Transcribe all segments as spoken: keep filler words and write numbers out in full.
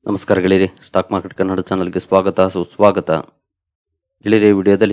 ನಮಸ್ಕಾರ ಗೆಳೆಯರಿ, stock market Kannada ಚಾನಲ್ಗೆ ಸ್ವಾಗತ ಸುಸ್ವಾಗತ. ಗೆಳೆಯರಿ, ವಿಡಿಯೋದಲ್ಲಿ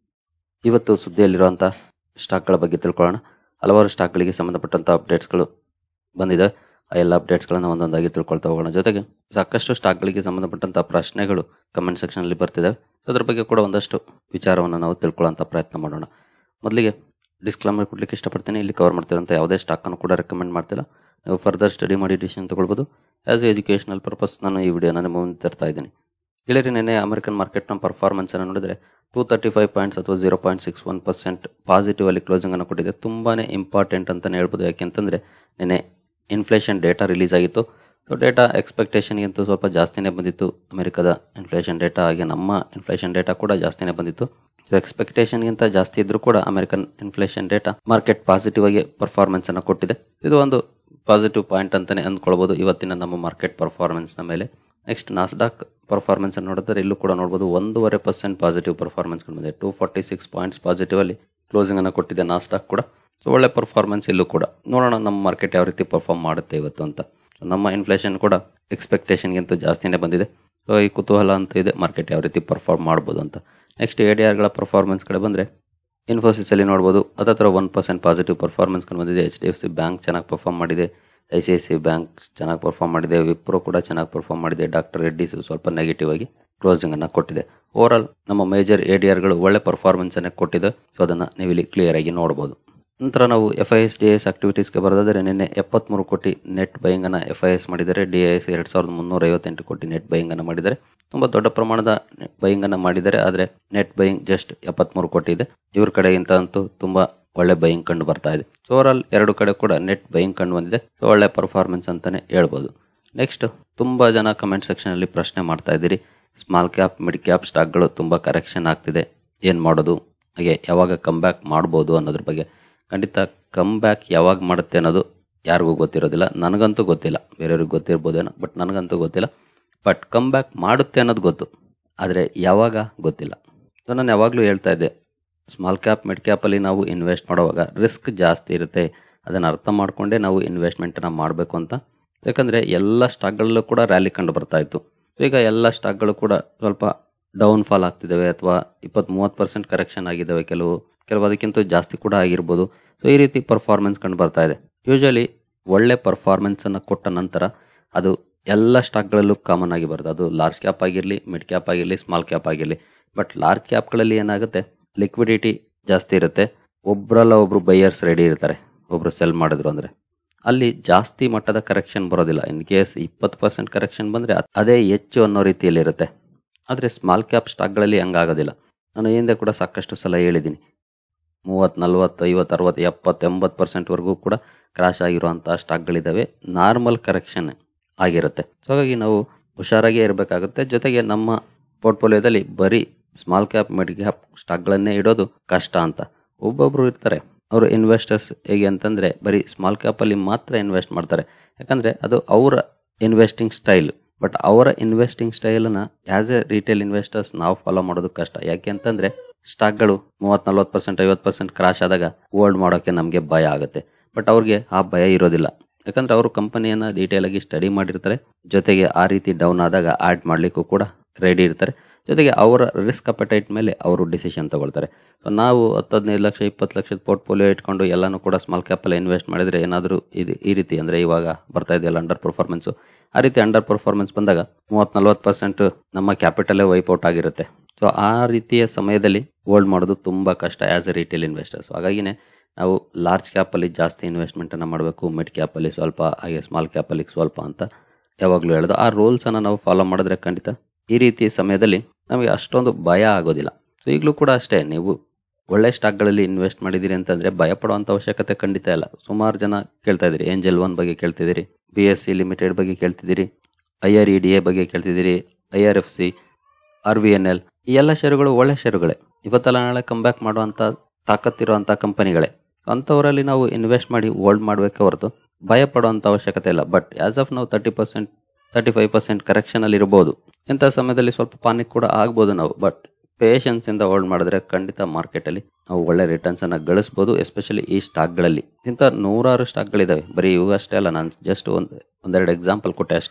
ಇವತ್ತು ಸುದ್ದಿಯಲ್ಲಿರುವಂಥ ಸ್ಟಾಕ್ಗಳ ಬಗ್ಗೆ ತಿಳ್ಕೊಳ್ಳೋಣ. ಹಲವಾರು ಸ್ಟಾಕ್ಗಳಿಗೆ ಸಂಬಂಧಪಟ್ಟಂಥ ಅಪ್ಡೇಟ್ಸ್ಗಳು ಬಂದಿದೆ. ಆ ಎಲ್ಲ ಅಪ್ಡೇಟ್ಸ್ಗಳನ್ನು ಒಂದೊಂದಾಗಿ ತಿಳ್ಕೊಳ್ತಾ ಹೋಗೋಣ. ಜೊತೆಗೆ ಸಾಕಷ್ಟು ಸ್ಟಾಕ್ಗಳಿಗೆ ಸಂಬಂಧಪಟ್ಟಂಥ ಪ್ರಶ್ನೆಗಳು ಕಮೆಂಟ್ ಸೆಕ್ಷನಲ್ಲಿ ಬರ್ತಿದ್ದಾವೆ. ಅದರ ಬಗ್ಗೆ ಕೂಡ ಒಂದಷ್ಟು ವಿಚಾರವನ್ನು ನಾವು ತಿಳ್ಕೊಳ್ಳೋಂಥ ಪ್ರಯತ್ನ ಮಾಡೋಣ. ಮೊದಲಿಗೆ ಡಿಸ್ಕ್ಲೇಮರ್ ಕೊಡಲಿಕ್ಕೆ ಇಷ್ಟಪಡ್ತೀನಿ. ಇಲ್ಲಿ ಕವರ್ ಮಾಡ್ತಿರೋಂಥ ಯಾವುದೇ ಸ್ಟಾಕನ್ನು ಕೂಡ ರೆಕಮೆಂಡ್ ಮಾಡ್ತಿಲ್ಲ. ನೀವು ಫರ್ದರ್ ಸ್ಟಡಿ ಮಾಡಿ ಡಿಸಿಷನ್ ತೊಗೊಳ್ಬೋದು. ಆ್ಯಸ್ ಎ ಎಜುಕೇಷನಲ್ ಪರ್ಪಸ್ ನಾನು ಈ ವಿಡಿಯೋನ ನಿಮ್ಮ ಮುಂದೆ ತರ್ತಾ ಇದ್ದೀನಿ. ಗೆಳೆಯರಿ, ನಿನ್ನೆ ಅಮೆರಿಕನ್ ಮಾರ್ಕೆಟ್ನ ಪರ್ಫಾರ್ಮೆನ್ಸನ್ನು ನೋಡಿದರೆ ಟೂ ತರ್ಟಿ ಫೈವ್ ಪಾಯಿಂಟ್ಸ್ ಅಥವಾ zero point six one percent positive ಅಲ್ಲಿ ಕ್ಲೋಸಿಂಗನ್ನು ಕೊಟ್ಟಿದೆ. ತುಂಬಾ ಇಂಪಾರ್ಟೆಂಟ್ ಅಂತಲೇ ಹೇಳ್ಬೋದು. ಯಾಕೆಂತಂದರೆ ನಿನ್ನೆ ಇನ್ಫ್ಲೇಷನ್ ಡೇಟಾ ರಿಲೀಸ್ ಆಗಿತ್ತು. ಸೊ ಡೇಟಾ ಎಕ್ಸ್ಪೆಕ್ಟೇಷನ್ಗಿಂತೂ ಸ್ವಲ್ಪ ಜಾಸ್ತಿನೇ ಬಂದಿತ್ತು. ಅಮೆರಿಕದ ಇನ್ಫ್ಲೇಷನ್ ಡೇಟಾ ಹಾಗೆ ನಮ್ಮ ಇನ್ಫ್ಲೇಷನ್ ಡೇಟಾ ಕೂಡ ಜಾಸ್ತಿನೇ ಬಂದಿತ್ತು. ಸೊ ಎಕ್ಸ್ಪೆಕ್ಟೇಷನ್ಗಿಂತ ಜಾಸ್ತಿ ಇದ್ರೂ ಕೂಡ American inflation data market positive ಆಗಿ ಪರ್ಫಾರ್ಮೆನ್ಸನ್ನು ಕೊಟ್ಟಿದೆ. ಇದು ಒಂದು ಪಾಸಿಟಿವ್ ಪಾಯಿಂಟ್ ಅಂತಲೇ ಅಂದ್ಕೊಳ್ಬೋದು ಇವತ್ತಿನ ನಮ್ಮ ಮಾರ್ಕೆಟ್ ಪರ್ಫಾರ್ಮೆನ್ಸ್ನ ಮೇಲೆ. ನೆಕ್ಸ್ಟ್ ನಾಸ್ಡಾಕ್ ಪರ್ಫಾರ್ಮೆನ್ಸ್ ಅನ್ನು ನೋಡಿದ್ರೆ ಇಲ್ಲೂ ಕೂಡ ನೋಡ್ಬೋದು ಒಂದೂವರೆ ಪರ್ಸೆಂಟ್ ಪಾಸಿಟಿವ್ ಪರ್ಫಾರ್ಮೆನ್ಸ್ ಬಂದಿದೆ. Two forty six points positive ಅಲ್ಲಿ ಕ್ಲೋಸಿಂಗ್ ಅನ್ನು ಕೊಟ್ಟಿದೆ ನಾಸ್ಡಾಕ್ ಕೂಡ. ಸೊ ಒಳ್ಳೆ ಪರ್ಫಾರ್ಮೆನ್ಸ್ ಇಲ್ಲೂ ಕೂಡ. ನೋಡೋಣ ನಮ್ಮ ಮಾರ್ಕೆಟ್ ಯಾವ ರೀತಿ ಪರ್ಫಾರ್ಮ್ ಮಾಡುತ್ತೆ ಇವತ್ತು ಅಂತ. ಸೊ ನಮ್ಮ ಇನ್ಫ್ಲೇಷನ್ ಕೂಡ ಎಕ್ಸ್ಪೆಕ್ಟೇಷನ್ಗಿಂತ ಜಾಸ್ತಿನೇ ಬಂದಿದೆ. ಸೊ ಈ ಕುತೂಹಲ ಅಂತ ಇದೆ ಮಾರ್ಕೆಟ್ ಯಾವ ರೀತಿ ಪರ್ಫಾರ್ಮ್ ಮಾಡ್ಬೋದು ಅಂತ. ನೆಕ್ಸ್ಟ್ ಎ ಡಿ ಆರ್ಗಳ ಪರ್ಫಾರ್ಮೆನ್ಸ್ ಕಡೆ ಬಂದರೆ ಇನ್ಫೋಸಿಸಲ್ಲಿ ನೋಡ್ಬೋದು ಹತ್ತತ್ರ ಒನ್ ಪರ್ಸೆಂಟ್ ಪಾಸಿಟಿವ್ ಪರ್ಫಾರ್ಮೆನ್ಸ್ ಕಂಡು ಬಂದಿದೆ. H D F C bank ಚೆನ್ನಾಗಿ ಪರ್ಫಾರ್ಮ್ ಮಾಡಿದೆ. I C I C bank ಚೆನ್ನಾಗಿ ಪರ್ಫಾರ್ಮ್ ಮಾಡಿದೆ. ವಿಪ್ರೋ ಕೂಡ ಚೆನ್ನಾಗಿ ಪರ್ಫಾರ್ಮ್ ಮಾಡಿದೆ. ಡಾಕ್ಟರ್ ರೆಡ್ಡಿಸ್ ಸ್ವಲ್ಪ ನೆಗೆಟಿವ್ ಆಗಿ ಕ್ಲೋಸಿಂಗ್ ಅನ್ನು ಕೊಟ್ಟಿದೆ. ಓವರ್ ಆಲ್ ನಮ್ಮ ಮೇಜರ್ ಎ ಡಿ ಆರ್ಗಳು ಒಳ್ಳೆ ಪರ್ಫಾರ್ಮೆನ್ಸ್ ಅನ್ನು ಕೊಟ್ಟಿದೆ. ಸೊ ಅದನ್ನು ನೀವಿಲ್ಲಿ ಕ್ಲಿಯರ್ ಆಗಿ ನೋಡ್ಬೋದು. ನಂತರ ನಾವು F I S D S ಆಕ್ಟಿವಿಟೀಸ್ಗೆ ಬರೋದಾದರೆ ನಿನ್ನೆ ಎಪ್ಪತ್ತ್ಮೂರು ಕೋಟಿ ನೆಟ್ ಬೈಯಿಂಗ್ ಅನ್ನು ಎಫ್ ಐ ಎಸ್ ಮಾಡಿದ್ದಾರೆ. ಡಿ ಐ ಎಸ್ ಎರಡು ಸಾವಿರದ ಮುನ್ನೂರ ಐವತ್ತೆಂಟು ಕೋಟಿ ನೆಟ್ ಬೈಯಿಂಗ್ ಅನ್ನು ಮಾಡಿದ್ದಾರೆ. ತುಂಬ ದೊಡ್ಡ ಪ್ರಮಾಣದ ಬೈಯಿಂಗ್ ಅನ್ನು ಮಾಡಿದ್ದಾರೆ. ಆದರೆ ನೆಟ್ ಬೈಯಿಂಗ್ ಜಸ್ಟ್ ಎಪ್ಪತ್ತ್ಮೂರು ಕೋಟಿ ಇದೆ. ಇವ್ರ ಕಡೆಗಿಂತ ಅಂತೂ ತುಂಬ ಒಳ್ಳೆ ಬೈಯಿಂಗ್ ಕಂಡು ಬರ್ತಾ ಇದೆ. ಸೊ ಓವರ್ ಆಲ್ ಎರಡು ಕಡೆ ಕೂಡ ನೆಟ್ ಬೈಯಿಂಗ್ ಕಂಡು ಬಂದಿದೆ. ಸೊ ಒಳ್ಳೆ ಪರ್ಫಾರ್ಮೆನ್ಸ್ ಅಂತಲೇ ಹೇಳ್ಬೋದು. ನೆಕ್ಸ್ಟ್ ತುಂಬ ಜನ ಕಮೆಂಟ್ ಸೆಕ್ಷನಲ್ಲಿ ಪ್ರಶ್ನೆ ಮಾಡ್ತಾ ಇದ್ದೀರಿ, ಸ್ಮಾಲ್ ಕ್ಯಾಪ್ ಮಿಡ್ ಕ್ಯಾಪ್ ಸ್ಟಾಕ್ಗಳು ತುಂಬ ಕರೆಕ್ಷನ್ ಆಗ್ತಿದೆ, ಏನು ಮಾಡೋದು, ಹಾಗೆ ಯಾವಾಗ ಕಮ್ ಬ್ಯಾಕ್ ಮಾಡ್ಬೋದು ಅನ್ನೋದ್ರ ಬಗ್ಗೆ. ಖಂಡಿತ ಕಮ್ ಬ್ಯಾಕ್ ಯಾವಾಗ ಮಾಡುತ್ತೆ ಅನ್ನೋದು ಯಾರಿಗೂ ಗೊತ್ತಿರೋದಿಲ್ಲ. ನನಗಂತೂ ಗೊತ್ತಿಲ್ಲ, ಬೇರೆಯವ್ರಿಗೆ ಗೊತ್ತಿರ್ಬೋದೇನೋ, ಬಟ್ ನನಗಂತೂ ಗೊತ್ತಿಲ್ಲ. ಬಟ್ ಕಮ್ ಬ್ಯಾಕ್ ಮಾಡುತ್ತೆ ಅನ್ನೋದು ಗೊತ್ತು, ಆದರೆ ಯಾವಾಗ ಗೊತ್ತಿಲ್ಲ. ಸೊ ನಾನು ಯಾವಾಗಲೂ ಹೇಳ್ತಾ ಇದ್ದೆ, ಸ್ಮಾಲ್ ಕ್ಯಾಪ್ ಮಿಡ್ ಕ್ಯಾಪಲ್ಲಿ ನಾವು ಇನ್ವೆಸ್ಟ್ ಮಾಡುವಾಗ ರಿಸ್ಕ್ ಜಾಸ್ತಿ ಇರುತ್ತೆ. ಅದನ್ನು ಅರ್ಥ ಮಾಡಿಕೊಂಡೇ ನಾವು ಇನ್ವೆಸ್ಟ್ಮೆಂಟನ್ನು ಮಾಡಬೇಕು ಅಂತ. ಯಾಕಂದರೆ ಎಲ್ಲ ಸ್ಟಾಕ್ಗಳಲ್ಲೂ ಕೂಡ ರ್ಯಾಲಿ ಕಂಡು ಬರ್ತಾ ಇತ್ತು. ಈಗ ಎಲ್ಲ ಸ್ಟಾಕ್ಗಳು ಕೂಡ ಸ್ವಲ್ಪ ಡೌನ್ ಫಾಲ್ ಆಗ್ತಿದ್ದಾವೆ ಅಥವಾ ಇಪ್ಪತ್ತು ಮೂವತ್ತು ಪರ್ಸೆಂಟ್ ಕರೆಕ್ಷನ್ ಆಗಿದ್ದಾವೆ. ಕೆಲವು ಕೆಲವು ಅದಕ್ಕಿಂತ ಜಾಸ್ತಿ ಕೂಡ ಆಗಿರ್ಬೋದು. ಸೊ ಈ ರೀತಿ ಪರ್ಫಾರ್ಮೆನ್ಸ್ ಕಂಡು ಬರ್ತಾ ಇದೆ. ಯೂಶಲಿ ಒಳ್ಳೆ ಪರ್ಫಾರ್ಮೆನ್ಸನ್ನು ಕೊಟ್ಟ ನಂತರ ಅದು ಎಲ್ಲ ಸ್ಟಾಕ್ಗಳಲ್ಲೂ ಕಾಮನ್ ಆಗಿ ಬರುತ್ತೆ. ಅದು ಲಾರ್ಜ್ ಕ್ಯಾಪ್ ಆಗಿರಲಿ, ಮಿಡ್ ಕ್ಯಾಪ್ ಆಗಿರಲಿ, ಸ್ಮಾಲ್ ಕ್ಯಾಪ್ ಆಗಿರಲಿ. ಬಟ್ ಲಾರ್ಜ್ ಕ್ಯಾಪ್ಗಳಲ್ಲಿ ಏನಾಗುತ್ತೆ, ಲಿಕ್ವಿಡಿಟಿ ಜಾಸ್ತಿ ಇರುತ್ತೆ. ಒಬ್ಬರಲ್ಲ ಒಬ್ಬರು ಬೈಯರ್ಸ್ ರೆಡಿ ಇರ್ತಾರೆ. ಒಬ್ಬರು ಸೆಲ್ ಮಾಡಿದ್ರು ಅಂದರೆ ಅಲ್ಲಿ ಜಾಸ್ತಿ ಮಟ್ಟದ ಕರೆಕ್ಷನ್ ಬರೋದಿಲ್ಲ. ಇನ್ ಕೇಸ್ ಇಪ್ಪತ್ತು ಪರ್ಸೆಂಟ್ ಕರೆಕ್ಷನ್ ಬಂದರೆ ಅದೇ ಹೆಚ್ಚು ಅನ್ನೋ ರೀತಿಯಲ್ಲಿ ಇರುತ್ತೆ. ಆದರೆ ಸ್ಮಾಲ್ ಕ್ಯಾಪ್ ಸ್ಟಾಕ್ಗಳಲ್ಲಿ ಹಂಗಾಗೋದಿಲ್ಲ. ನಾನು ಹಿಂದೆ ಕೂಡ ಸಾಕಷ್ಟು ಸಲ ಹೇಳಿದ್ದೀನಿ, ಮೂವತ್ತು ನಲ್ವತ್ತು ಐವತ್ತು ಅರವತ್ತು ಎಪ್ಪತ್ತು ಎಂಬತ್ತು ಪರ್ಸೆಂಟ್ವರೆಗೂ ಕೂಡ ಕ್ರಾಶ್ ಆಗಿರುವಂಥ ಸ್ಟಾಕ್ಗಳಿದ್ದಾವೆ. ನಾರ್ಮಲ್ ಕರೆಕ್ಷನ್ ಆಗಿರುತ್ತೆ. ಸೊ ಹಾಗಾಗಿ ನಾವು ಹುಷಾರಾಗೇ ಇರಬೇಕಾಗುತ್ತೆ. ಜೊತೆಗೆ ನಮ್ಮ ಪೋರ್ಟ್ಫೋಲಿಯೋದಲ್ಲಿ ಬರೀ ಸ್ಮಾಲ್ ಕ್ಯಾಪ್ ಮಿಡ್ ಕ್ಯಾಪ್ ಸ್ಟಾಕ್ಗಳನ್ನೇ ಇಡೋದು ಕಷ್ಟ ಅಂತ. ಒಬ್ಬೊಬ್ಬರು ಇರ್ತಾರೆ, ಅವರು ಇನ್ವೆಸ್ಟರ್ಸ್ ಹೇಗೆ ಅಂತಂದರೆ ಬರೀ ಸ್ಮಾಲ್ ಕ್ಯಾಪಲ್ಲಿ ಮಾತ್ರ ಇನ್ವೆಸ್ಟ್ ಮಾಡ್ತಾರೆ. ಯಾಕಂದರೆ ಅದು ಅವರ ಇನ್ವೆಸ್ಟಿಂಗ್ ಸ್ಟೈಲ್. ಬಟ್ ಅವರ ಇನ್ವೆಸ್ಟಿಂಗ್ ಸ್ಟೈಲನ್ನು ಆ್ಯಸ್ ಎ ರಿಟೇಲ್ ಇನ್ವೆಸ್ಟರ್ಸ್ ನಾವು ಫಾಲೋ ಮಾಡೋದು ಕಷ್ಟ. ಯಾಕೆ ಅಂತಂದರೆ ಸ್ಟಾಕ್ಗಳು ಮೂವತ್ತು ನಲ್ವತ್ತು ಪರ್ಸೆಂಟ್ ಐವತ್ತು ಪರ್ಸೆಂಟ್ ಕ್ರಾಶ್ ಆದಾಗ ಹೋಲ್ಡ್ ಮಾಡೋಕ್ಕೆ ನಮಗೆ ಭಯ ಆಗುತ್ತೆ. ಬಟ್ ಅವ್ರಿಗೆ ಆ ಭಯ ಇರೋದಿಲ್ಲ. ಯಾಕಂದರೆ ಅವರು ಕಂಪನಿಯನ್ನು ಡೀಟೇಲಾಗಿ ಸ್ಟಡಿ ಮಾಡಿರ್ತಾರೆ. ಜೊತೆಗೆ ಆ ರೀತಿ ಡೌನ್ ಆದಾಗ ಆ್ಯಡ್ ಮಾಡಲಿಕ್ಕೂ ಕೂಡ ರೆಡಿ ಇರ್ತಾರೆ. ಜೊತೆಗೆ ಅವರ ರಿಸ್ಕ್ ಅಪಟೈಟ್ ಮೇಲೆ ಅವರು ಡಿಸಿಷನ್ ತಗೊಳ್ತಾರೆ. ಸೊ ನಾವು ಹತ್ತು ಹದಿನೈದು ಲಕ್ಷ ಇಪ್ಪತ್ತು ಲಕ್ಷದ ಪೋರ್ಟ್ಫೋಲಿಯೋ ಇಟ್ಕೊಂಡು ಎಲ್ಲನೂ ಕೂಡ ಸ್ಮಾಲ್ ಕ್ಯಾಪಲ್ಲಿ ಇನ್ವೆಸ್ಟ್ ಮಾಡಿದರೆ ಏನಾದರೂ ಇದು ಈ ರೀತಿ ಅಂದರೆ ಇವಾಗ ಬರ್ತಾ ಇದೆಯಲ್ಲ ಅಂಡರ್ ಪರ್ಫಾರ್ಮೆನ್ಸು, ಆ ರೀತಿ ಅಂಡರ್ ಪರ್ಫಾರ್ಮೆನ್ಸ್ ಬಂದಾಗ ಮೂವತ್ತು ನಲ್ವತ್ತು ಪರ್ಸೆಂಟ್ ನಮ್ಮ ಕ್ಯಾಪಿಟಲೇ ವೈಪೌಟ್ ಆಗಿರುತ್ತೆ. ಸೊ ಆ ರೀತಿಯ ಸಮಯದಲ್ಲಿ ಹೋಲ್ಡ್ ಮಾಡೋದು ತುಂಬ ಕಷ್ಟ ಆ್ಯಸ್ ಎ ರಿಟೇಲ್ ಇನ್ವೆಸ್ಟರ್ಸ್. ಹಾಗಾಗಿನೇ ನಾವು ಲಾರ್ಜ್ ಕ್ಯಾಪಲ್ಲಿ ಜಾಸ್ತಿ ಇನ್ವೆಸ್ಟ್ಮೆಂಟನ್ನು ಮಾಡಬೇಕು, ಮಿಡ್ ಕ್ಯಾಪಲ್ಲಿ ಸ್ವಲ್ಪ, ಹಾಗೆ ಸ್ಮಾಲ್ ಕ್ಯಾಪಲ್ಲಿ ಸ್ವಲ್ಪ ಅಂತ ಯಾವಾಗಲೂ ಹೇಳೋದು. ಆ ರೂಲ್ಸನ್ನು ನಾವು ಫಾಲೋ ಮಾಡಿದ್ರೆ ಖಂಡಿತ ಈ ರೀತಿ ಸಮಯದಲ್ಲಿ ನಮಗೆ ಅಷ್ಟೊಂದು ಭಯ ಆಗೋದಿಲ್ಲ. ಸೊ ಈಗಲೂ ಕೂಡ ಅಷ್ಟೇ, ನೀವು ಒಳ್ಳೆ ಸ್ಟಾಕ್ಗಳಲ್ಲಿ ಇನ್ವೆಸ್ಟ್ ಮಾಡಿದ್ದೀರಿ ಅಂತಂದರೆ ಭಯ ಪಡುವಂಥ ಅವಶ್ಯಕತೆ ಖಂಡಿತ ಇಲ್ಲ. ಸುಮಾರು ಜನ ಕೇಳ್ತಾ ಇದ್ದೀರಿ, ಏಂಜಲ್ ಒನ್ ಬಗ್ಗೆ ಕೇಳ್ತಿದ್ದೀರಿ, ಬಿ ಎಸ್ ಸಿ ಲಿಮಿಟೆಡ್ ಬಗ್ಗೆ ಕೇಳ್ತಿದ್ದೀರಿ, I R E D A ಬಗ್ಗೆ ಕೇಳ್ತಿದ್ದೀರಿ, I R F C, R V N L. ಈ ಎಲ್ಲ ಷೇರುಗಳು ಒಳ್ಳೆ ಷೇರುಗಳೇ. ಇವತ್ತೆಲ್ಲ ನಾಳೆ ಕಮ್ ಬ್ಯಾಕ್ ಮಾಡುವಂಥ ತಾಕತ್ತಿರುವಂಥ ಕಂಪನಿಗಳೇ. ಅಂಥವರಲ್ಲಿ ನಾವು ಇನ್ವೆಸ್ಟ್ ಮಾಡಿ ಹೋಲ್ಡ್ ಮಾಡಬೇಕೆ ಹೊರತು ಭಯ ಪಡುವಂಥ ಅವಶ್ಯಕತೆ ಇಲ್ಲ. ಬಟ್ ಆ್ಯಸ್ ಆಫ್ ನಾವು thirty percent thirty five percent ಕರೆಕ್ಷನಲ್ಲಿ ಇರ್ಬೋದು. ಇಂಥ ಸಮಯದಲ್ಲಿ ಸ್ವಲ್ಪ ಪಾನಿಕ್ ಕೂಡ ಆಗ್ಬೋದು ನಾವು. ಬಟ್ ಪೇಷನ್ಸಿಂದ ಹೋಲ್ಡ್ ಮಾಡಿದ್ರೆ ಖಂಡಿತ ಮಾರ್ಕೆಟಲ್ಲಿ ನಾವು ಒಳ್ಳೆ ರಿಟರ್ನ್ಸನ್ನು ಗಳಿಸ್ಬೋದು. ಎಸ್ಪೆಷಲಿ ಈ ಸ್ಟಾಕ್ಗಳಲ್ಲಿ ಇಂಥ ನೂರಾರು ಸ್ಟಾಕ್ಗಳಿದ್ದಾವೆ. ಬರೀ ಇವು ಅಷ್ಟೇ ಅಲ್ಲ, ನಾನು ಜಸ್ಟ್ ಒಂದು ಒಂದೆರಡು ಎಕ್ಸಾಂಪಲ್ ಕೊಟ್ಟೆ ಅಷ್ಟೇ.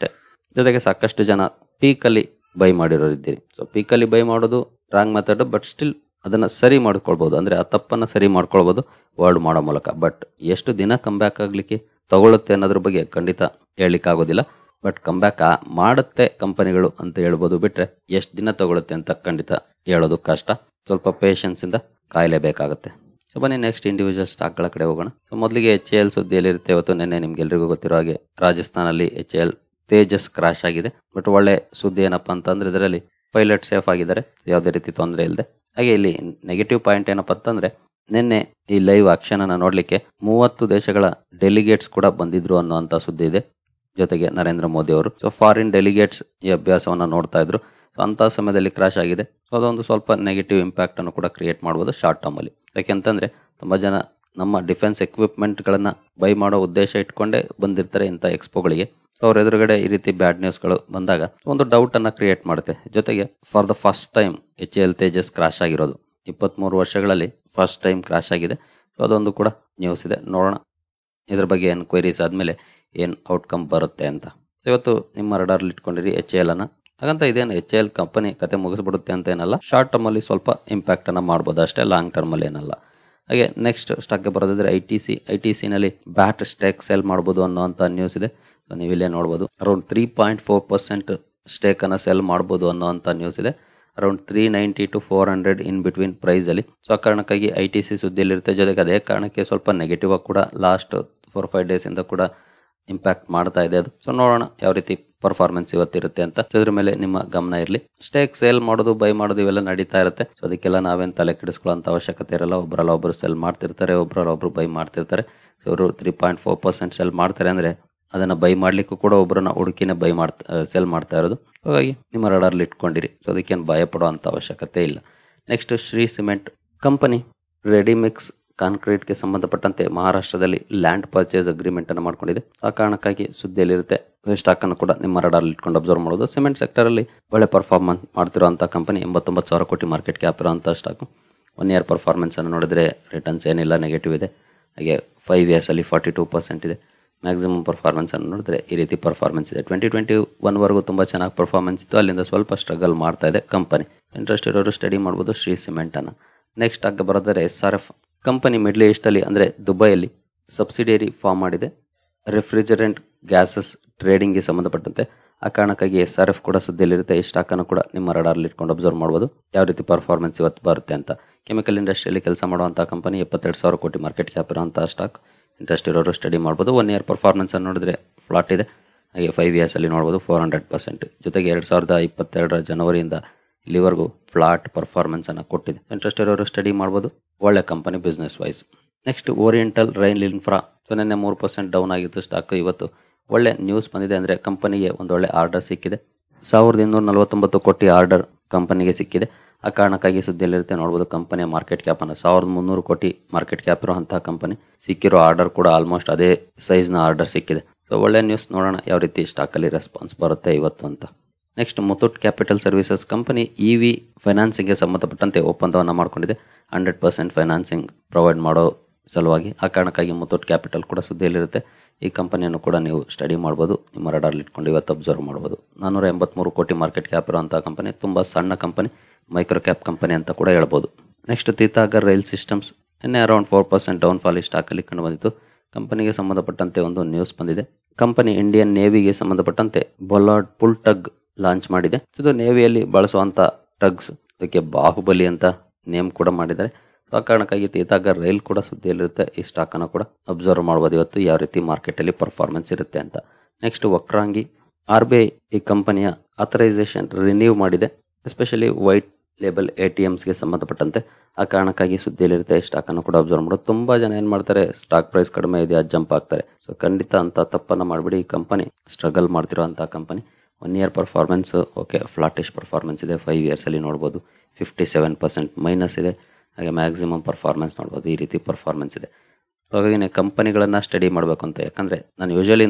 ಜೊತೆಗೆ ಸಾಕಷ್ಟು ಜನ ಪೀಕಲ್ಲಿ ಬೈ ಮಾಡಿರೋರು ಇದ್ದೀರಿ. ಸೊ ಪೀಕಲ್ಲಿ ಬೈ ಮಾಡೋದು ರಾಂಗ್ ಮೆಥಡ್, ಬಟ್ ಸ್ಟಿಲ್ ಅದನ್ನ ಸರಿ ಮಾಡ್ಕೊಳ್ಬಹುದು, ಅಂದ್ರೆ ಆ ತಪ್ಪನ್ನ ಸರಿ ಮಾಡ್ಕೊಳ್ಬಹುದು ವರ್ಡ್ ಮಾಡೋ ಮೂಲಕ. ಬಟ್ ಎಷ್ಟು ದಿನ ಕಮ್ಬ್ಯಾಕ್ ಆಗ್ಲಿಕ್ಕೆ ತಗೊಳುತ್ತೆ ಅನ್ನೋದ್ರ ಬಗ್ಗೆ ಖಂಡಿತ ಹೇಳಲಿಕ್ಕೆ ಆಗೋದಿಲ್ಲ. ಬಟ್ ಕಮ್ಬ್ಯಾಕ್ ಮಾಡುತ್ತೆ ಕಂಪನಿಗಳು ಅಂತ ಹೇಳ್ಬೋದು, ಬಿಟ್ರೆ ಎಷ್ಟು ದಿನ ತಗೊಳುತ್ತೆ ಅಂತ ಖಂಡಿತ ಹೇಳೋದು ಕಷ್ಟ. ಸ್ವಲ್ಪ ಪೇಷನ್ಸ್ ಇಂದ ಕಾಯಲೇಬೇಕಾಗುತ್ತೆ. ಸೊ ಬನ್ನಿ ನೆಕ್ಸ್ಟ್ ಇಂಡಿವಿಜುವಲ್ ಸ್ಟಾಕ್ಗಳ ಕಡೆ ಹೋಗೋಣ. ಸೊ ಮೊದಲಿಗೆ ಎಚ್ ಎ ಎಲ್ ಸುದ್ದಿಯಲ್ಲಿರುತ್ತೆ. ಇವತ್ತು ನಿನ್ನೆ ನಿಮ್ಗೆಲ್ರಿಗೂ ಗೊತ್ತಿರೋ ಹಾಗೆ ರಾಜಸ್ಥಾನಲ್ಲಿ H A L Tejas crash ಆಗಿದೆ. ಬಟ್ ಒಳ್ಳೆ ಸುದ್ದಿ ಏನಪ್ಪಾ ಅಂತಂದ್ರೆ ಇದರಲ್ಲಿ ಪೈಲಟ್ ಸೇಫ್ ಆಗಿದ್ದಾರೆ, ಯಾವುದೇ ರೀತಿ ತೊಂದರೆ ಇಲ್ಲದೆ. ಹಾಗೆ ಇಲ್ಲಿ ನೆಗೆಟಿವ್ ಪಾಯಿಂಟ್ ಏನಪ್ಪಾ ಅಂತಂದ್ರೆ ನಿನ್ನೆ ಈ ಲೈವ್ ಆಕ್ಷನ್ ಅನ್ನ ನೋಡ್ಲಿಕ್ಕೆ ಮೂವತ್ತು ದೇಶಗಳ ಡೆಲಿಗೇಟ್ಸ್ ಕೂಡ ಬಂದಿದ್ರು ಅನ್ನುವಂತ ಸುದ್ದಿ ಇದೆ. ಜೊತೆಗೆ ನರೇಂದ್ರ ಮೋದಿ ಅವರು ಸೊ ಫಾರಿನ್ ಡೆಲಿಗೇಟ್ಸ್ ಈ ಅಭ್ಯಾಸವನ್ನ ನೋಡ್ತಾ ಇದ್ರು. ಸೊ ಅಂತ ಸಮಯದಲ್ಲಿ ಕ್ರಾಶ್ ಆಗಿದೆ. ಸೊ ಅದೊಂದು ಸ್ವಲ್ಪ ನೆಗೆಟಿವ್ ಇಂಪ್ಯಾಕ್ಟ್ ಅನ್ನು ಕೂಡ ಕ್ರಿಯೇಟ್ ಮಾಡಬಹುದು ಶಾರ್ಟ್ ಟರ್ಮ್ ಅಲ್ಲಿ. ಯಾಕೆಂತಂದ್ರೆ ತುಂಬಾ ಜನ ನಮ್ಮ ಡಿಫೆನ್ಸ್ ಎಕ್ವಿಪ್ಮೆಂಟ್ ಗಳನ್ನ ಬೈ ಮಾಡೋ ಉದ್ದೇಶ ಇಟ್ಕೊಂಡೇ ಬಂದಿರ್ತಾರೆ ಇಂಥ ಎಕ್ಸ್ಪೋಗಳಿಗೆ. ಅವ್ರ ಎದುರುಗಡೆ ಈ ರೀತಿ ಬ್ಯಾಡ್ ನ್ಯೂಸ್ಗಳು ಬಂದಾಗ ಒಂದು ಡೌಟ್ ಅನ್ನ ಕ್ರಿಯೇಟ್ ಮಾಡುತ್ತೆ. ಜೊತೆಗೆ for the first time H L Tejas crash ಆಗಿರೋದು ಇಪ್ಪತ್ತ್ ಮೂರು ವರ್ಷಗಳಲ್ಲಿ ಫಸ್ಟ್ ಟೈಮ್ ಕ್ರಾಶ್ ಆಗಿದೆ. ಸೊ ಅದೊಂದು ಕೂಡ ನ್ಯೂಸ್ ಇದೆ. ನೋಡೋಣ ಇದ್ರ ಬಗ್ಗೆ ಎನ್ಕ್ವೈರೀಸ್ ಆದ್ಮೇಲೆ ಏನ್ ಔಟ್ಕಮ್ ಬರುತ್ತೆ ಅಂತ. ಇವತ್ತು ನಿಮ್ಮ ರಡಾರ್ಲಿ ಇಟ್ಕೊಂಡಿರಿ ಎಚ್ ಎಲ್ ಅನ್ನ. ಹಾಗಂತ ಇದೇನು ಎಚ್ ಎಲ್ ಕಂಪನಿ ಕತೆ ಮುಗಿಸ್ಬಿಡುತ್ತೆ ಅಂತ ಏನಲ್ಲ, ಶಾರ್ಟ್ ಟರ್ಮ್ ಅಲ್ಲಿ ಸ್ವಲ್ಪ ಇಂಪ್ಯಾಕ್ಟ್ ಅನ್ನ ಮಾಡ್ಬೋದು ಅಷ್ಟೇ, ಲಾಂಗ್ ಟರ್ಮ್ ಅಲ್ಲಿ ಏನಲ್ಲ. ಹಾಗೆ ನೆಕ್ಸ್ಟ್ ಸ್ಟಾಕ್ಗೆ ಬರೋದಾದ್ರೆ I T C I T C ನಲ್ಲಿ ಬ್ಯಾಟ್ ಸ್ಟೇಕ್ ಸೆಲ್ ಮಾಡಬಹುದು ಅನ್ನೋಂಥ ನ್ಯೂಸ್ ಇದೆ. ನೀವು ಇಲ್ಲೇ ನೋಡಬಹುದು around three point four percent stake ಅನ್ನ ಸೆಲ್ ಮಾಡಬಹುದು ಅನ್ನೋಂಥ ನ್ಯೂಸ್ ಇದೆ. Around three ninety two four hundred in between price ಅಲ್ಲಿ. ಸೊ ಆ ಕಾರಣಕ್ಕಾಗಿ ಐ ಟಿ ಸಿ ಸುದ್ದಿಯಲ್ಲಿರುತ್ತೆ. ಜೊತೆಗೆ ಅದೇ ಕಾರಣಕ್ಕೆ ಸ್ವಲ್ಪ ನೆಗೆಟಿವ್ ಆಗಿ ಕೂಡ ಲಾಸ್ಟ್ ಫೋರ್ ಫೈವ್ ಡೇಸ್ ಇಂದ ಕೂಡ ಇಂಪ್ಯಾಕ್ಟ್ ಮಾಡ್ತಾ ಇದೆ ಅದು. ಸೊ ನೋಡೋಣ ಯಾವ ರೀತಿ ಪರ್ಫಾರ್ಮೆನ್ಸ್ ಇವತ್ತಿರುತ್ತೆ ಅಂತ. ಅದ್ರ ಮೇಲೆ ನಿಮ್ಮ ಗಮನ ಇರಲಿ. ಸ್ಟೇಕ್ ಸೇಲ್ ಮಾಡೋದು ಬೈ ಮಾಡೋದು ಇವೆಲ್ಲ ನಡೀತಾ ಇರುತ್ತೆ. ಸೊ ಅದಕ್ಕೆಲ್ಲ ನಾವೇನು ತಲೆ ಕೆಡಿಸ್ಕೊಳ್ಳೋಂಥ ಅವಶ್ಯಕತೆ ಇರಲ್ಲ. ಒಬ್ಬರಲ್ಲ ಒಬ್ಬರು ಸೆಲ್ ಮಾಡ್ತಿರ್ತಾರೆ, ಒಬ್ಬರಲ್ಲ ಒಬ್ರು ಬೈ ಮಾಡ್ತಿರ್ತಾರೆ. ಸೊ ಅವರು three point four percent sell ಮಾಡ್ತಾರೆ ಅಂದ್ರೆ ಅದನ್ನ ಬೈ ಮಾಡ್ಲಿಕ್ಕೂ ಕೂಡ ಒಬ್ಬರನ್ನ ಹುಡುಕಿನೇ ಬೈ ಮಾಡ್ತಾ ಸೆಲ್ ಮಾಡ್ತಾ ಇರೋದು. ಹಾಗಾಗಿ ನಿಮ್ಮ ರಡಾರ್ಲಿ ಇಟ್ಕೊಂಡಿರಿ. ಸೊ ಅದಕ್ಕೇನು ಭಯ ಪಡುವಂತ ಅವಶ್ಯಕತೆ ಇಲ್ಲ. Next Shree cement company readymix ಕಾಂಕ್ರೀಟ್ಗೆ ಸಂಬಂಧಪಟ್ಟಂತೆ ಮಹಾರಾಷ್ಟ್ರದಲ್ಲಿ ಲ್ಯಾಂಡ್ ಪರ್ಚೇಸ್ ಅಗ್ರಿಮೆಂಟ್ ಅನ್ನು ಮಾಡ್ಕೊಂಡಿದೆ. ಆ ಕಾರಣಕ್ಕಾಗಿ ಸುದ್ದಿಯಲ್ಲಿರುತ್ತೆ. ಸ್ಟಾಕ್ ಅನ್ನು ಕೂಡ ನಿಮ್ಮ ರಡಾರ್ಲಿ ಇಟ್ಕೊಂಡು ಅಬ್ಸರ್ವ್ ಮಾಡೋದು. ಸಿಮೆಂಟ್ ಸೆಕ್ಟರ್ ಅಲ್ಲಿ ಒಳ್ಳೆ ಪರ್ಫಾರ್ಮೆನ್ಸ್ ಮಾಡ್ತಿರುವಂತಹ ಕಂಪನಿ. ಎಂಬತ್ತೊಂಬತ್ತು ಸಾವಿರ ಕೋಟಿ ಮಾರ್ಕೆಟ್ ಕ್ಯಾಪ್ ಇರುವಂತಹ ಸ್ಟಾಕ್. ಒನ್ ಇಯರ್ ಪರ್ಫಾರ್ಮೆನ್ಸ್ ಅನ್ನು ನೋಡಿದ್ರೆ ರಿಟರ್ನ್ಸ್ ಏನಿಲ್ಲ, ನೆಗೆಟಿವ್ ಇದೆ. ಹಾಗೆ ಫೈವ್ ಇಯರ್ಸ್ ಅಲ್ಲಿ ಫಾರ್ಟಿ ಟೂ ಪರ್ಸೆಂಟ್ ಇದೆ. ಮ್ಯಾಕ್ಸಿಮಮ್ ಪರ್ಫಾರ್ಮೆನ್ಸ್ ಅನ್ನು ನೋಡಿದ್ರೆ ಈ ರೀತಿ ಪರ್ಫಾರ್ಮೆನ್ಸ್ ಇದೆ. ಟ್ವೆಂಟಿ ಟ್ವೆಂಟಿ ಒನ್ ವರೆಗೂ ತುಂಬಾ ಚೆನ್ನಾಗಿ ಪರ್ಫಾರ್ಮೆನ್ಸ್ ಇತ್ತು, ಅಲ್ಲಿಂದ ಸ್ವಲ್ಪ ಸ್ಟ್ರಗಲ್ ಮಾಡ್ತಾ ಇದೆ ಕಂಪನಿ. ಇಂಟ್ರೆಸ್ಟ್ ಇರೋರು ಸ್ಟಡಿ ಮಾಡಬಹುದು ಶ್ರೀ ಸಿಮೆಂಟ್ ಅನ್ನ. ನೆಕ್ಸ್ಟ್ ಆಗ ಬರೋದಾದ್ರೆ S R F company middle east ಅಲ್ಲಿ ಅಂದ್ರೆ ದುಬೈಯಲ್ಲಿ ಸಬ್ಸಿಡಿಯರಿ ಫಾರ್ಮ್ ಮಾಡಿದೆ ರೆಫ್ರಿಜರೆಂಟ್ ಗ್ಯಾಸಸ್ ಟ್ರೇಡಿಂಗ್ ಗೆ ಸಂಬಂಧಪಟ್ಟಂತೆ. ಆ ಕಾರಣಕ್ಕಾಗಿ ಎಸ್ ಆರ್ ಎಫ್ ಕೂಡ ಸುದ್ದಿಯಲ್ಲಿರುತ್ತೆ. ಈ ಸ್ಟಾಕ್ ಅನ್ನು ಕೂಡ ನಿಮ್ಮ ರಡಾರ್ಲಿ ಇಟ್ಕೊಂಡು ಅಬ್ಸರ್ವ್ ಮಾಡಬಹುದು ಯಾವ ರೀತಿ ಪರ್ಫಾರ್ಮೆನ್ಸ್ ಇವತ್ತು ಬರುತ್ತೆ ಅಂತ. ಕೆಮಿಕಲ್ ಇಂಡಸ್ಟ್ರಿಯಲ್ಲಿ ಕೆಲಸ ಮಾಡುವಂತಹ ಕಂಪನಿ, ಎಪ್ಪತ್ತೆರಡು ಸಾವಿರ ಕೋಟಿ ಮಾರ್ಕೆಟ್ ಕ್ಯಾಪ್ ಇರುವಂತಹ ಸ್ಟಾಕ್. ಇಂಟ್ರೆಸ್ಟ್ ಇರೋರು ಸ್ಟಡಿ ಮಾಡ್ಬೋದು. ಒನ್ ಇಯರ್ ಪರ್ಫಾರ್ಮೆನ್ಸ್ ಅನ್ನು ನೋಡಿದ್ರೆ ಫ್ಲಾಟ್ ಇದೆ. ಹಾಗೆ ಫೈವ್ ಇಯರ್ಸ್ ಅಲ್ಲಿ ನೋಡಬಹುದು ಫೋರ್ ಹಂಡ್ರೆಡ್ ಪರ್ಸೆಂಟ್. ಜೊತೆಗೆ ಎರಡ್ ಸಾವಿರದ ಇಪ್ಪತ್ತೆರಡರ ಜನವರಿಯಿಂದ ಇಲ್ಲಿವರೆಗೂ ಫ್ಲಾಟ್ ಪರ್ಫಾರ್ಮೆನ್ಸ್ ಅನ್ನು ಕೊಟ್ಟಿದೆ. ಇಂಟ್ರೆಸ್ಟ್ ಇರೋರು ಸ್ಟಡಿ ಮಾಡಬಹುದು. ಒಳ್ಳೆ company business wise. Next Oriental Rail Infra. So ನಿನ್ನೆ ಮೂರು ಪರ್ಸೆಂಟ್ ಡೌನ್ ಆಗಿತ್ತು ಸ್ಟಾಕ್. ಇವತ್ತು ಒಳ್ಳೆ ನ್ಯೂಸ್ ಬಂದಿದೆ. ಅಂದ್ರೆ ಕಂಪನಿಗೆ ಒಂದು ಒಳ್ಳೆ ಆರ್ಡರ್ ಸಿಕ್ಕಿದೆ. ಸಾವಿರದ ಇನ್ನೂರ ನಲವತ್ತೊಂಬತ್ತು ಕೋಟಿ ಆರ್ಡರ್ ಕಂಪನಿಗೆ ಸಿಕ್ಕಿದೆ. ಆ ಕಾರಣಕ್ಕಾಗಿ ಸುದ್ದಿಯಲ್ಲಿರುತ್ತೆ. ನೋಡಬಹುದು ಕಂಪನಿಯ ಮಾರ್ಕೆಟ್ ಕ್ಯಾಪ್ ಅನ್ನು ಸಾವಿರದ ಮುನ್ನೂರು ಕೋಟಿ ಮಾರ್ಕೆಟ್ ಕ್ಯಾಪ್ ಇರುವಂತಹ ಕಂಪನಿ. ಸಿಕ್ಕಿರೋ ಆರ್ಡರ್ ಕೂಡ ಆಲ್ಮೋಸ್ಟ್ ಅದೇ ಸೈಜ್ ನ ಆರ್ಡರ್ ಸಿಕ್ಕಿದೆ. ಸೊ ಒಳ್ಳೆ ನ್ಯೂಸ್. ನೋಡೋಣ ಯಾವ ರೀತಿ ಸ್ಟಾಕ್ ಅಲ್ಲಿ ರೆಸ್ಪಾನ್ಸ್ ಬರುತ್ತೆ ಇವತ್ತು ಅಂತ. Next Muthoot Capital Services company EV financing ಗೆ ಸಂಬಂಧಪಟ್ಟಂತೆ ಒಪ್ಪಂದವನ್ನ ಮಾಡ್ಕೊಂಡಿದೆ. ಹಂಡ್ರೆಡ್ ಪರ್ಸೆಂಟ್ ಫೈನಾನ್ಸಿಂಗ್ ಪ್ರೊವೈಡ್ ಮಾಡೋ ಸಲುವಾಗಿ. ಆ ಕಾರಣಕ್ಕಾಗಿ ಮುತ್ತೂಟ್ ಕ್ಯಾಪಿಟಲ್ ಕೂಡ ಸುದ್ದಿಯಲ್ಲಿರುತ್ತೆ. ಈ ಕಂಪನಿಯನ್ನು ಕೂಡ ನೀವು ಸ್ಟಡಿ ಮಾಡಬಹುದು. ನಿಮ್ಮ ರಡಾರ್ಲಿ ಇಟ್ಕೊಂಡು ಇವತ್ತು ಅಬ್ಸರ್ವ್ ಮಾಡಬಹುದು. ನಾನೂರ ಎಂಬತ್ಮೂರು ಕೋಟಿ ಮಾರ್ಕೆಟ್ ಕ್ಯಾಪ್ ಇರುವಂತಹ ಕಂಪನಿ. ತುಂಬಾ ಸಣ್ಣ ಕಂಪನಿ, ಮೈಕ್ರೋ ಕ್ಯಾಪ್ ಕಂಪನಿ ಅಂತ ಕೂಡ ಹೇಳ್ಬೋದು. ನೆಕ್ಸ್ಟ್ ತೀತಾಗರ್ ರೈಲ್ ಸಿಸ್ಟಮ್ಸ್ ನಿನ್ನೆ around four percent down fall ಈ ಸ್ಟಾಕ್ ಅಲ್ಲಿ ಕಂಡು ಬಂದಿತ್ತು. ಕಂಪನಿಗೆ ಸಂಬಂಧಪಟ್ಟಂತೆ ಒಂದು ನ್ಯೂಸ್ ಬಂದಿದೆ. ಕಂಪನಿ ಇಂಡಿಯನ್ ನೇವಿಗೆ ಸಂಬಂಧಪಟ್ಟಂತೆ ಬೊಲಾರ್ಡ್ ಪುಲ್ ಟಗ್ ಲಾಂಚ್ ಮಾಡಿದೆ. ಇದು ನೇವಿಯಲ್ಲಿ ಬಳಸುವಂತ ಟಗ್ಸ್. ಅದಕ್ಕೆ ಬಾಹುಬಲಿ ಅಂತ ನೇಮ್ ಕೂಡ ಮಾಡಿದ್ದಾರೆ. ಆ ಕಾರಣಕ್ಕಾಗಿ ತೀತಾಗರ್ ರೈಲ್ ಕೂಡ ಸುದ್ದಿಯಲ್ಲಿರುತ್ತೆ. ಈ ಸ್ಟಾಕ್ ಅನ್ನು ಕೂಡ ಅಬ್ಸರ್ವ್ ಮಾಡಬಹುದು ಇವತ್ತು ಯಾವ ರೀತಿ ಮಾರ್ಕೆಟ್ ಅಲ್ಲಿ ಪರ್ಫಾರ್ಮೆನ್ಸ್ ಇರುತ್ತೆ ಅಂತ. Next Vakrangee R B I ಈ ಕಂಪನಿಯ ಅಥರೈಸೇಷನ್ ರಿನ್ಯೂ ಮಾಡಿದೆ. Especially white label A T Ms ಗೆ ಸಂಬಂಧಪಟ್ಟಂತೆ. ಆ ಕಾರಣಕ್ಕಾಗಿ ಸುದ್ದಿಯಲ್ಲಿರುತ್ತೆ. ಈ ಸ್ಟಾಕ್ ಅನ್ನು ಕೂಡ ಅಬ್ಸರ್ವ್ ಮಾಡೋದು. ತುಂಬಾ ಜನ ಏನ್ ಮಾಡ್ತಾರೆ, ಸ್ಟಾಕ್ ಪ್ರೈಸ್ ಕಡಿಮೆ ಇದೆ ಅದು ಜಂಪ್ ಆಗ್ತಾರೆ. ಸೊ ಖಂಡಿತ ಅಂತ ತಪ್ಪನ್ನ ಮಾಡಬೇಡಿ. ಈ ಕಂಪನಿ ಸ್ಟ್ರಗಲ್ ಮಾಡ್ತಿರುವಂತಹ company. One year performance okay flattish performance ಇದೆ. ಫೈವ್ ಇಯರ್ಸ್ ಅಲ್ಲಿ ನೋಡಬಹುದು ಫಿಫ್ಟಿ ಸೆವೆನ್ ಪರ್ಸೆಂಟ್ ಮೈನಸ್ ಇದೆ. ಹಾಗೆ ಮ್ಯಾಕ್ಸಿಮಮ್ ಪರ್ಫಾರ್ಮೆನ್ಸ್ ನೋಡಬಹುದು. ಈ ರೀತಿ ಪರ್ಫಾರ್ಮೆನ್ಸ್ ಇದೆ. ಹಾಗಾಗಿ ಕಂಪನಿಗಳನ್ನ ಸ್ಟಡಿ ಮಾಡಬೇಕು ಅಂತ. ಯಾಕಂದ್ರೆ ನಾನು ಯೂಶಲಿ ಇಂಥ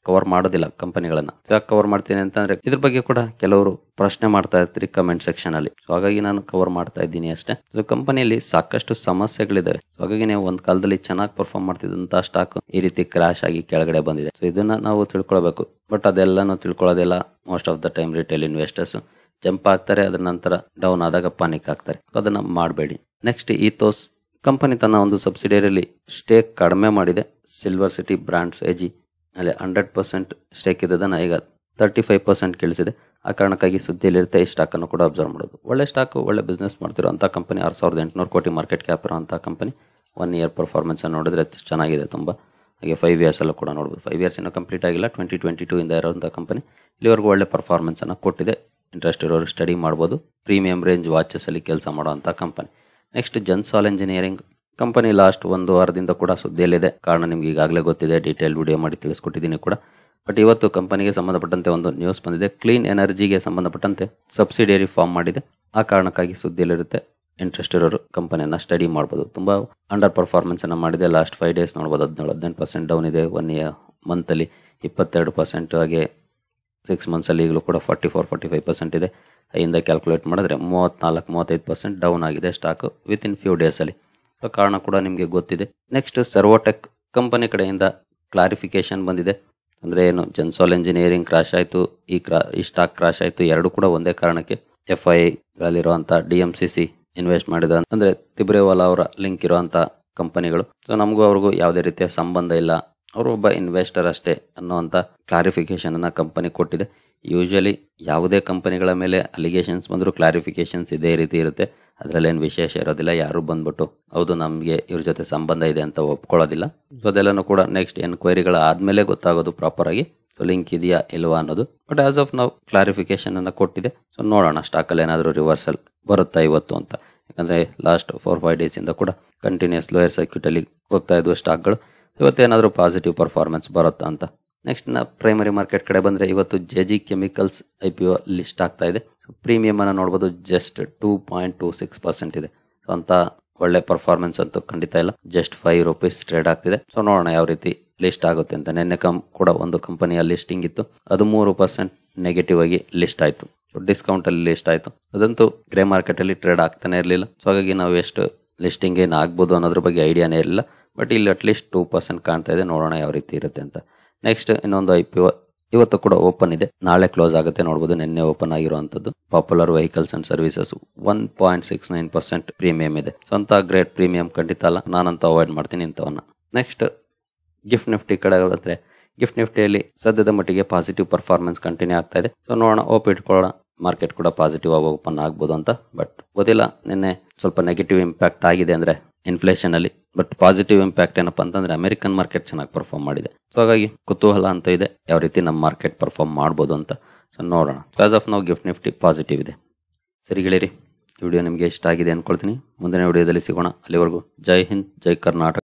ಕವರ್ ಮಾಡೋದಿಲ್ಲ ಕಂಪನಿಗಳನ್ನ. ಯಾಕೆ ಕವರ್ ಮಾಡ್ತೀನಿ ಅಂತಂದ್ರೆ ಇದ್ರ ಬಗ್ಗೆ ಕೂಡ ಕೆಲವರು ಪ್ರಶ್ನೆ ಮಾಡ್ತಾ ಇರ್ತೀರಿ ಕಮೆಂಟ್ ಸೆಕ್ಷನ್ ಅಲ್ಲಿ. ಸೊ ಹಾಗಾಗಿ ನಾನು ಕವರ್ ಮಾಡ್ತಾ ಇದ್ದೀನಿ ಅಷ್ಟೇ. ಸೊ ಕಂಪನಿಯಲ್ಲಿ ಸಾಕಷ್ಟು ಸಮಸ್ಯೆಗಳಿದಾವೆ. ಸೊ ಹಾಗಾಗಿ ನೀವು ಒಂದ್ ಕಾಲದಲ್ಲಿ ಚೆನ್ನಾಗಿ ಪರ್ಫಾರ್ಮ್ ಮಾಡ್ತಿದ್ದಂತ ಸ್ಟಾಕ್ ಈ ರೀತಿ ಕ್ರಾಶ್ ಆಗಿ ಕೆಳಗಡೆ ಬಂದಿದೆ. ಸೊ ಇದನ್ನ ನಾವು ತಿಳ್ಕೊಳ್ಬೇಕು. ಬಟ್ ಅದೆಲ್ಲಾನು ತಿಳ್ಕೊಳ್ಳೋದಿಲ್ಲ most of the time retail investors. Jump ಆಗ್ತಾರೆ, ಅದ್ರ ನಂತರ ಡೌನ್ ಆದಾಗ ಪಾನಿಕ್ ಆಗ್ತಾರೆ. ಅದನ್ನ ಮಾಡಬೇಡಿ. ನೆಕ್ಸ್ಟ್ ಈಥೋಸ್ ಕಂಪನಿ ತನ್ನ ಒಂದು ಸಬ್ಸಿಡಿಯರಿಯಲ್ಲಿ ಸ್ಟೇಕ್ ಕಡಿಮೆ ಮಾಡಿದೆ. ಸಿಲ್ವರ್ ಸಿಟಿ ಬ್ರಾಂಡ್ಸ್ ಎಜಿ ಅಲ್ಲಿ ಹಂಡ್ರೆಡ್ ಪರ್ಸೆಂಟ್ ಸ್ಟೇಕ್ ಇದ್ದದನ್ನ ಈಗ ತರ್ಟಿ ಫೈವ್ ಪರ್ಸೆಂಟ್ ಕೇಳಿಸಿದೆ. ಆ ಕಾರಣಕ್ಕಾಗಿ ಸುದ್ದಿಯಲ್ಲಿರುತ್ತೆ. ಈ ಸ್ಟಾಕ್ ಅನ್ನು ಕೂಡ ಅಬ್ಸರ್ವ್ ಮಾಡೋದು. ಒಳ್ಳೆ ಸ್ಟಾಕ್, ಒಳ್ಳೆ ಬಿಸ್ನೆಸ್ ಮಾಡ್ತಿರೋ ಅಂತ ಕಂಪನಿ. ಆರು ಸಾವಿರದ ಎಂಟುನೂರು ಕೋಟಿ ಮಾರ್ಕೆಟ್ ಕ್ಯಾಪ್ ಇರುವಂಥ ಕಂಪನಿ. ಒನ್ ಇಯರ್ ಪರ್ಫಾರ್ಮೆನ್ಸ್ ಅನ್ನು ನೋಡಿದ್ರೆ ಚೆನ್ನಾಗಿದೆ ತುಂಬ. ಹಾಗೆ ಫೈವ್ ಇಯರ್ಸ್ ಅಲ್ಲೂ ಕೂಡ ನೋಡ್ಬೋದು. ಫೈವ್ ಇಯರ್ಸ್ ಇನ್ನೂ ಕಂಪ್ಲೀಟ್ ಆಗಿಲ್ಲ. ಟ್ವೆಂಟಿ ಟ್ವೆಂಟಿ ಟೂ ಇಂದ ಇರುವಂಥ ಕಂಪನಿ ಇಲ್ಲಿವರೆಗೂ ಒಳ್ಳೆ ಪರ್ಫಾರ್ಮೆನ್ಸ್ ಅನ್ನು ಕೊಟ್ಟಿದೆ. ಇಂಟ್ರೆಸ್ಟ್ ಇರೋರು ಸ್ಟಡಿ ಮಾಡ್ಬೋದು. ಪ್ರೀಮಿಯಂ ರೇಂಜ್ ವಾಚಸ್ ಅಲ್ಲಿ ಕೆಲಸ ಮಾಡುವಂಥ company. Next Gensol engineering company last ಒಂದು ವಾರದಿಂದ ಕೂಡ ಸುದ್ದಿಯಲ್ಲಿದೆ. ಕಾರಣ ನಿಮ್ಗೆ ಈಗಾಗಲೇ ಗೊತ್ತಿದೆ, ಡೀಟೇಲ್ ವಿಡಿಯೋ ಮಾಡಿ ತಿಳಿಸ್ಕೊಟ್ಟಿದ್ದೀನಿ ಕೂಡ. ಬಟ್ ಇವತ್ತು ಕಂಪನಿಗೆ ಸಂಬಂಧಪಟ್ಟಂತೆ ಒಂದು ನ್ಯೂಸ್ ಬಂದಿದೆ. ಕ್ಲೀನ್ ಎನರ್ಜಿಗೆ ಸಂಬಂಧಪಟ್ಟಂತೆ ಸಬ್ಸಿಡಿಯರಿ ಫಾರ್ಮ್ ಮಾಡಿದೆ. ಆ ಕಾರಣಕ್ಕಾಗಿ ಸುದ್ದಿಯಲ್ಲಿರುತ್ತೆ. ಇಂಟ್ರೆಸ್ಟ್ ಇರೋರು ಕಂಪನಿಯನ್ನ ಸ್ಟಡಿ ಮಾಡ್ಬೋದು. ತುಂಬಾ ಅಂಡರ್ ಪರ್ಫಾರ್ಮೆನ್ಸ್ ಅನ್ನ ಮಾಡಿದೆ. ಲಾಸ್ಟ್ ಫೈವ್ ಡೇಸ್ ನೋಡ್ಬೋದು. ಹದಿನೇಳು ಹದಿನೆಂಟು ಪರ್ಸೆಂಟ್ ಡೌನ್ ಇದೆ. ಒನ್ ಇಯರ್ ಮಂತ್ ಅಲ್ಲಿ ಇಪ್ಪತ್ತೆರಡು ಪರ್ಸೆಂಟ್ ಹಾಗೆ ಸಿಕ್ಸ್ ಮಂತ್ಸ್ ಅಲ್ಲಿ ಈಗಲೂ ಕೂಡ forty four forty five percent ಇದೆ. ಐಯಿಂದ ಕ್ಯಾಲ್ಕುಲೇಟ್ ಮಾಡಿದ್ರೆ ಮೂವತ್ನಾಲ್ಕು ಮೂವತ್ತೈದು ಪರ್ಸೆಂಟ್ ಡೌನ್ ಆಗಿದೆ stock with in few days ಅಲ್ಲಿ. ಕಾರಣ ಕೂಡ ನಿಮಗೆ ಗೊತ್ತಿದೆ. ನೆಕ್ಸ್ಟ್ ಸರ್ವೋಟೆಕ್ ಕಂಪನಿ ಕಡೆಯಿಂದ ಕ್ಲಾರಿಫಿಕೇಶನ್ ಬಂದಿದೆ. ಅಂದ್ರೆ ಏನು, ಜನ್ಸಾಲ್ ಇಂಜಿನಿಯರಿಂಗ್ ಕ್ರಾಶ್ ಆಯ್ತು, ಈ ಕ್ರಾ ಈ ಸ್ಟಾಕ್ ಕ್ರಾಶ್ ಆಯ್ತು. ಎರಡು ಕೂಡ ಒಂದೇ ಕಾರಣಕ್ಕೆ. ಎಫ್ ಐ ಗಳಿರುವಂತ D M C C invest ಮಾಡಿದ ಅಂದ್ರೆ ತಿಬ್ರೇವಾಲಾ ಅವರ ಲಿಂಕ್ ಇರುವಂತ ಕಂಪನಿಗಳು. ಸೊ ನಮಗೂ ಅವ್ರಿಗೂ ಯಾವುದೇ ರೀತಿಯ ಸಂಬಂಧ ಇಲ್ಲ, ಅವರು ಒಬ್ಬ ಇನ್ವೆಸ್ಟರ್ ಅಷ್ಟೇ ಅನ್ನುವಂತ ಕ್ಲಾರಿಫಿಕೇಶನ್ ಅನ್ನ ಕಂಪನಿ ಕೊಟ್ಟಿದೆ. ಯೂಶಲಿ ಯಾವುದೇ ಕಂಪನಿಗಳ ಮೇಲೆ ಅಲಿಗೇಷನ್ಸ್ ಬಂದರೂ ಕ್ಲಾರಿಫಿಕೇಶನ್ಸ್ ಇದೇ ರೀತಿ ಇರುತ್ತೆ. ಅದರಲ್ಲೇನು ವಿಶೇಷ ಇರೋದಿಲ್ಲ. ಯಾರು ಬಂದ್ಬಿಟ್ಟು ಹೌದು ನಮಗೆ ಇವ್ರ ಜೊತೆ ಸಂಬಂಧ ಇದೆ ಅಂತ ಒಪ್ಕೊಳ್ಳೋದಿಲ್ಲ. ಸೊ ಅದೆಲ್ಲನೂ ಕೂಡ ನೆಕ್ಸ್ಟ್ ಎನ್ಕ್ವೈರಿಗಳ ಆದ್ಮೇಲೆ ಗೊತ್ತಾಗೋದು ಪ್ರಾಪರ್ ಆಗಿ. ಸೊ ಲಿಂಕ್ ಇದೆಯಾ ಇಲ್ವಾ ಅನ್ನೋದು. ಬಟ್ ಆಸ್ ಆಫ್ ನಾವು ಕ್ಲಾರಿಫಿಕೇಶನ್ ಅನ್ನ ಕೊಟ್ಟಿದೆ. ಸೊ ನೋಡೋಣ ಸ್ಟಾಕಲ್ಲಿ ಏನಾದರೂ ರಿವರ್ಸಲ್ ಬರುತ್ತಾ ಇವತ್ತು ಅಂತ. ಯಾಕಂದ್ರೆ ಲಾಸ್ಟ್ ಫೋರ್ ಫೈವ್ ಡೇಸ್ ಇಂದ ಕೂಡ ಕಂಟಿನ್ಯೂಸ್ ಲೋಯರ್ ಸರ್ಕ್ಯೂಟ್ ಅಲ್ಲಿ ಹೋಗ್ತಾ ಇದ್ವು ಸ್ಟಾಕ್ಗಳು. ಇವತ್ತೇನಾದರೂ ಪಾಸಿಟಿವ್ ಪರ್ಫಾರ್ಮೆನ್ಸ್ ಬರುತ್ತಾ ಅಂತ. ನೆಕ್ಸ್ಟ್ ನ ಪ್ರೈಮರಿ ಮಾರ್ಕೆಟ್ ಕಡೆ ಬಂದ್ರೆ ಇವತ್ತು J G chemicals I P O list ಆಗ್ತಾ ಇದೆ. ಪ್ರೀಮಿಯಂ ಅನ್ನ ನೋಡಬಹುದು. Just two point two six percent ಇದೆ. ಸೊ ಅಂತ ಒಳ್ಳೆ ಪರ್ಫಾರ್ಮೆನ್ಸ್ ಅಂತೂ ಖಂಡಿತ ಇಲ್ಲ. ಜಸ್ಟ್ ಫೈವ್ ರುಪೀಸ್ ಟ್ರೇಡ್ ಆಗ್ತಿದೆ. ಸೊ ನೋಡೋಣ ಯಾವ ರೀತಿ ಲಿಸ್ಟ್ ಆಗುತ್ತೆ ಅಂತ. ನಿನ್ನೆ ಕಂ ಕೂಡ ಒಂದು ಕಂಪನಿಯ ಲಿಸ್ಟಿಂಗ್ ಇತ್ತು. ಅದು ಮೂರು ಪರ್ಸೆಂಟ್ ನೆಗೆಟಿವ್ ಆಗಿ ಲಿಸ್ಟ್ ಆಯ್ತು. ಸೊ ಡಿಸ್ಕೌಂಟ್ ಅಲ್ಲಿ ಲಿಸ್ಟ್ ಆಯ್ತು. ಅದಂತೂ ಗ್ರೇ ಮಾರ್ಕೆಟ್ ಅಲ್ಲಿ ಟ್ರೇಡ್ ಆಗ್ತಾನೆ ಇರಲಿಲ್ಲ. ಸೊ ಹಾಗಾಗಿ ನಾವು ಎಷ್ಟು ಲಿಸ್ಟಿಂಗ್ ಏನು ಆಗ್ಬೋದು ಅನ್ನೋದ್ರ ಬಗ್ಗೆ ಐಡಿಯಾನೇ ಇರಲಿಲ್ಲ. ಬಟ್ ಇಲ್ಲಿ ಅಟ್ಲೀಸ್ಟ್ ಟೂ ಪರ್ಸೆಂಟ್ ಕಾಣ್ತಾ ಇದೆ. ನೋಡೋಣ ಯಾವ ರೀತಿ ಇರುತ್ತೆ ಅಂತ. ನೆಕ್ಸ್ಟ್ ಇನ್ನೊಂದು ಐ ಪಿ ಒ ಇವತ್ತು ಕೂಡ ಓಪನ್ ಇದೆ. ನಾಳೆ ಕ್ಲೋಸ್ ಆಗುತ್ತೆ ನೋಡಬಹುದು. ನಿನ್ನೆ ಓಪನ್ ಆಗಿರುವಂತದ್ದು popular vehicles and services one point six nine percent premium ಇದೆ. ಸ್ವಂತ ಗ್ರೇಟ್ ಪ್ರೀಮಿಯಂ ಖಂಡಿತ ಅಲ್ಲ. ನಾನಂತೂ ಅವಾಯ್ಡ್ ಮಾಡ್ತೀನಿ ಇಂಥವನ್ನ. ನೆಕ್ಸ್ಟ್ ಗಿಫ್ಟ್ ನಿಫ್ಟಿ ಕಡೆ ಬಂದ್ರೆ ಗಿಫ್ಟ್ ನಿಫ್ಟಿಯಲ್ಲಿ ಸದ್ಯದ ಮಟ್ಟಿಗೆ ಪಾಸಿಟಿವ್ ಪರ್ಫಾರ್ಮೆನ್ಸ್ ಕಂಟಿನ್ಯೂ ಆಗ್ತಾ ಇದೆ. ಸೊ ನೋಡೋಣ, ಓಪ್ ಇಟ್ಕೊಳ್ಳೋಣ. ಮಾರ್ಕೆಟ್ ಕೂಡ ಪಾಸಿಟಿವ್ ಆಗಿ ಓಪನ್ ಆಗ್ಬೋದು ಅಂತ. ಬಟ್ ಗೊತ್ತಿಲ್ಲ, ನಿನ್ನೆ ಸ್ವಲ್ಪ ನೆಗೆಟಿವ್ ಇಂಪ್ಯಾಕ್ಟ್ ಆಗಿದೆ ಅಂದ್ರೆ ಇನ್ಫ್ಲೇಷನ್ ಅಲ್ಲಿ. ಬಟ್ ಪಾಸಿಟಿವ್ ಇಂಪ್ಯಾಕ್ಟ್ ಏನಪ್ಪಾ ಅಂತಂದ್ರೆ ಅಮೆರಿಕನ್ ಮಾರ್ಕೆಟ್ ಚೆನ್ನಾಗಿ ಪರ್ಫಾರ್ಮ್ ಮಾಡಿದೆ. ಸೊ ಹಾಗಾಗಿ ಕುತೂಹಲ ಅಂತ ಇದೆ ಯಾವ ರೀತಿ ನಮ್ಮ ಮಾರ್ಕೆಟ್ ಪರ್ಫಾರ್ಮ್ ಮಾಡ್ಬೋದು ಅಂತ. ಸೊ ನೋಡೋಣ. ಆಸ್ ಆಫ್ ನಾವು ಗಿಫ್ಟ್ ನಿಫ್ಟಿ ಪಾಸಿಟಿವ್ ಇದೆ. ಸರಿ ಗೆಳೆಯರಿ, ಈ ವಿಡಿಯೋ ನಿಮಗೆ ಇಷ್ಟ ಆಗಿದೆ ಅನ್ಕೊಳ್ತೀನಿ. ಮುಂದಿನ ವಿಡಿಯೋದಲ್ಲಿ ಸಿಗೋಣ. ಅಲ್ಲಿವರೆಗೂ ಜೈ ಹಿಂದ್, ಜೈ ಕರ್ನಾಟಕ.